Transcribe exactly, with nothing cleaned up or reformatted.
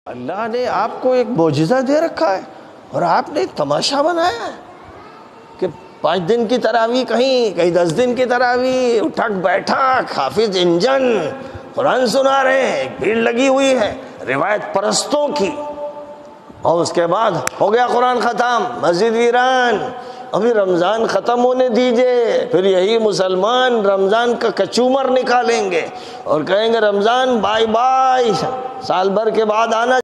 अल्लाह ने आपको एक मोजिज़ा दे रखा है और आपने तमाशा बनाया है कि पाँच दिन की तरावी कहीं कहीं दस दिन की तरावी, उठक बैठक, हाफिज इंजन कुरान सुना रहे हैं, भीड़ लगी हुई है रिवायत परस्तों की, और उसके बाद हो गया कुरान ख़त्म, मस्जिद वीरान। अभी रमज़ान ख़त्म होने दीजिए, फिर यही मुसलमान रमज़ान का कचूमर निकालेंगे और कहेंगे रमज़ान बाय बाय, साल भर के बाद आना।